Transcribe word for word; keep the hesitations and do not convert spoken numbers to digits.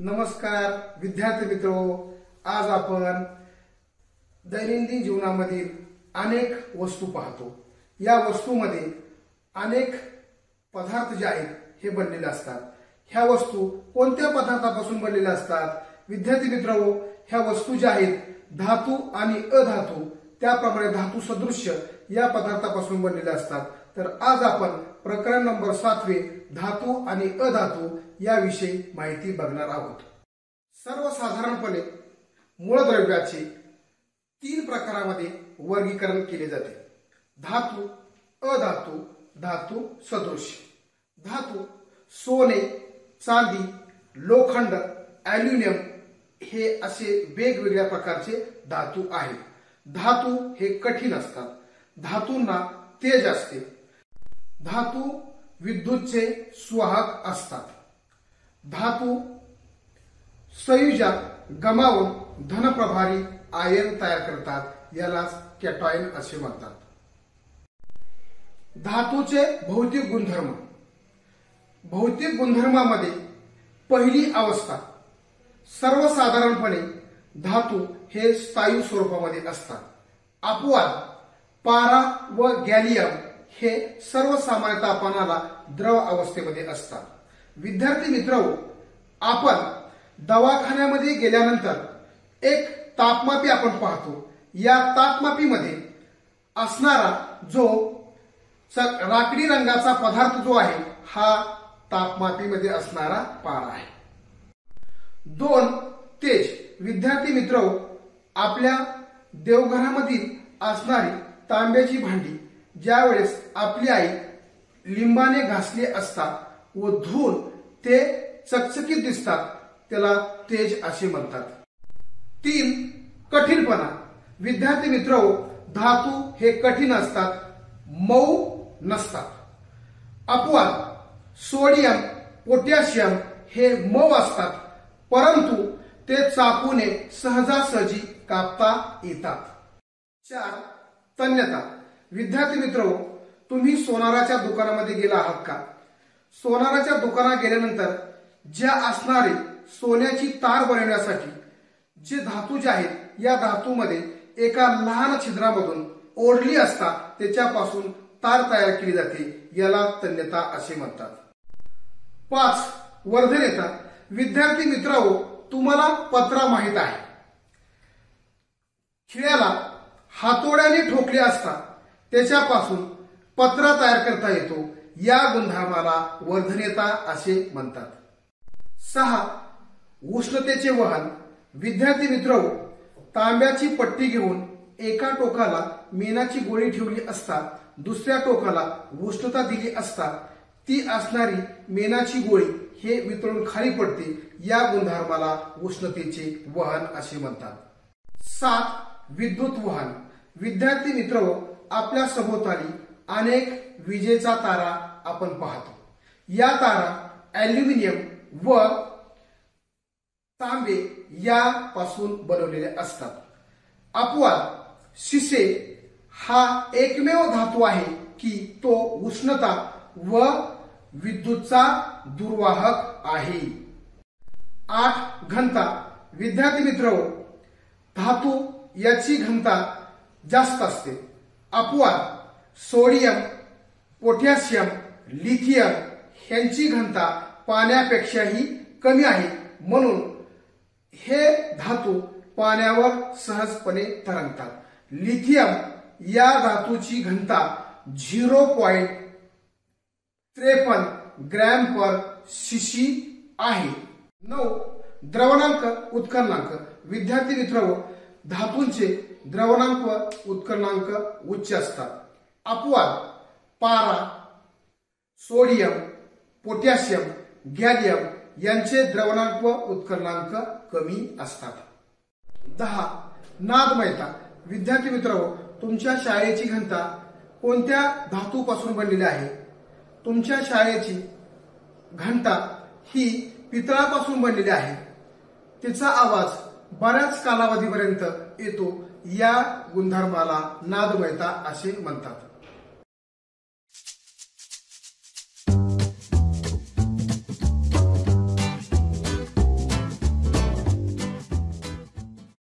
नमस्कार विद्यार्थी मित्रो, आज आपण दैनंदिन जीवनामधील अनेक वस्तू पाहतो। या वस्तूमध्ये अनेक पदार्थ जे आहेत हे बनलेले असतात। ह्या वस्तू कोणत्या पदार्थापासून बनलेल्या असतात? विद्यार्थी मित्रो, ह्या वस्तू ज्या आहेत धातू आणि अधातू, त्याप्रमाणे धातू सदृश्य या पदार्थापासून बनलेल्या असतात। तर आज आपण प्रकरण नंबर सातवे धातू आणि अधातू याविषयी माहिती बघणार आहोत। सर्वसाधारणपणे मूलद्रव्याचे तीन प्रकारामध्ये वर्गीकरण केले जाते: धातू, अधातू, धातू सदृश्य। धातू सोने, चांदी, लोखंड, ॲल्युमिनियम हे असे वेगवेगळ्या प्रकारचे धातू आहेत। धातू हे कठीण असतात, धातूंना तेज असते। धातू विद्युतचे सुवाहक असतात। धातू संयोजक गमावून धनप्रभारी आयन तयार करतात, यालाच कॅटायन असे म्हणतात। धातूचे भौतिक गुणधर्म। भौतिक गुणधर्मामध्ये पहिली अवस्था, सर्वसाधारणपणे धातू हे स्थायू स्वरूपामध्ये असतात। अपवाद पारा व गॅलियम हे सर्वसामान्य तापमानाला द्रव अवस्थेमध्ये असतात। विद्यार्थी मित्रांनो, आपण दवाखान्यामध्ये गेल्यानंतर एक तापमापी आपण पाहतो। या तापमापीमध्ये असणारा जो राखडी रंगाचा पदार्थ जो आहे हा तापमापीमध्ये असणारा पारा आहे। दोन, तेज। विद्यार्थी मित्रांनो, आपल्या देवघरामधील असणारी तांब्याची भांडी ज्यावेळेस आपली आई लिंबाने घासले असतात व धुवून ते चकचकीत दिसतात, त्याला तेज असे म्हणतात। तीन, कठीणपणा। विद्यार्थी मित्रांनो, धातू हे कठीण असतात, मऊ नसतात। अपवाद सोडियम, पोटॅशियम हे मऊ असतात, परंतु ते चाकूने सहजासहजी कापता येतात। चार, तन्यता। विद्यार्थी मित्रांनो, तुम्ही सोनाराच्या दुकानामध्ये गेला आहात का? सोनाराच्या दुकानात गेल्यानंतर ज्या असणारे सोन्याची तार बनवण्यासाठी जे धातू जे आहेत या धातूमध्ये एका लहान छिद्रामधून ओढली असता त्याच्यापासून तार तयार केली जाते, याला तन्यता असे म्हणतात। पाच, वर्धनेता। विद्यार्थी मित्रांनो, तुम्हाला पत्रा माहित आहे, खिळ्याला हातोड्याने ठोकले असता त्याच्यापासून पत्रा तयार करता येतो, या गुणधर्माला वर्धनेता असे म्हणतात। सहा, उष्णतेचे वहन। विद्यार्थी मित्रांनो, तांब्याची पट्टी घेऊन एका टोकाला मेणाची गोळी ठेवली असता दुसऱ्या टोकाला उष्णता दिली असता ती असणारी मेणाची गोळी हे वितळून खाली पडते, या गुणधर्माला उष्णतेचे वहन असे म्हणतात। सात, विद्युत वहन। विद्यार्थी मित्रांनो, आपल्या सभोवताली अनेक विजेचा तारा आपण पाहतो। या तारा ॲल्युमिनियम व तांबे यापासून बनवलेले असतात। अपवाद शिसे हा एकमेव धातू आहे की तो उष्णता व विद्युतचा दुर्वाहक आहे। आठ, घनता। विद्यार्थी मित्रांनो, धातू याची घनता जास्त असते। अपवाद सोडियम, पोटॅशियम, लिथियम ह्यांची घनता पाण्यापेक्षाही कमी आहे, म्हणून हे धातू पाण्यावर सहजपणे तरंगतात। लिथियम या धातूची घनता झिरो पॉइंट त्रेपन्न ग्रॅम पर सीसी आहे। नऊ, द्रवणांक उत्कलनांक। विद्यार्थी मित्रांनो, धातूंचे द्रवणांक व उत्कलनांक उच्च असतात। अपवाद पारा, सोडियम, पोटॅशियम, गॅलियम यांचे द्रवणांक व उत्कलनांक कमी असतात। दहा, नादमयता। विद्यार्थी मित्रांनो, तुमच्या शाळेची घनता कोणत्या धातूपासून बनलेली आहे? तुमच्या शाळेची घंटा ही पितळापासून बनलेली आहे, तिचा आवाज बऱ्याच कालावधीपर्यंत येतो, या गुणधर्माला नादमयता असे म्हणतात।